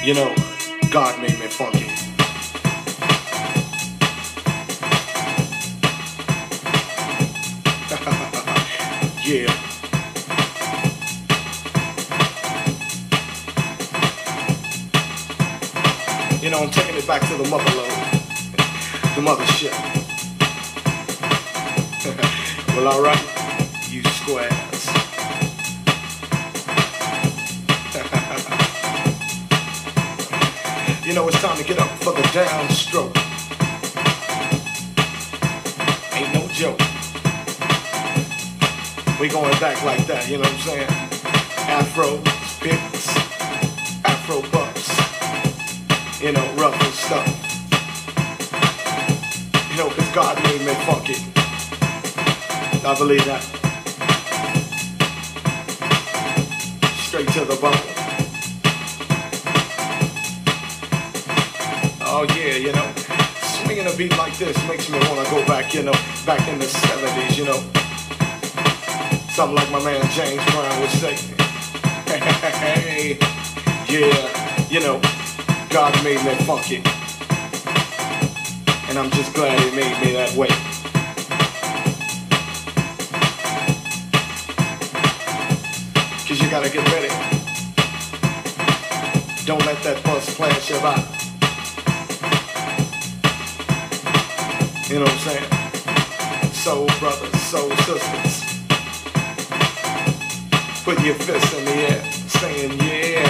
You know, God made me funky. Yeah. You know, I'm taking it back to the motherlode, the mothership. Well, alright, you squares. You know, it's time to get up for the downstroke. Ain't no joke. We going back like that, you know what I'm saying? Afro picks, Afro bucks, you know, rough and stuff. You know, 'cause God made me funky. I believe that. Straight to the bone. Oh yeah, you know, swinging a beat like this makes me want to go back, you know, back in the 70s, you know. Something like my man James Brown would say. Hey, yeah, you know, God made me funky. And I'm just glad he made me that way. Cause you gotta get ready. Don't let that bus flash you by. You know what I'm saying? Soul brothers, soul sisters. Put your fists in the air, saying yeah.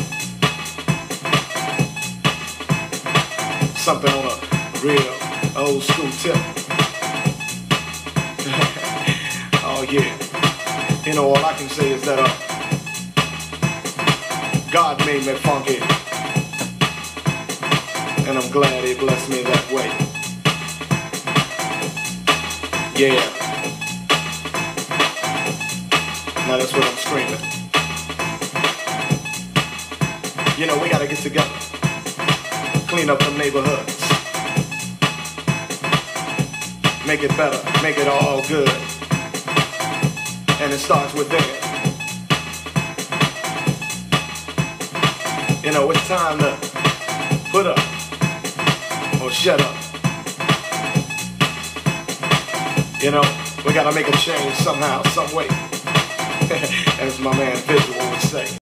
Something on a real old school tip. Oh yeah. You know, all I can say is that God made me funky. And I'm glad he blessed me that way. Yeah. Now that's what I'm screaming. You know, we gotta get together. Clean up them neighborhoods. Make it better. Make it all good. And it starts within. You know, it's time to put up or shut up. You know, we gotta make a change somehow, some way. As my man Visual would say.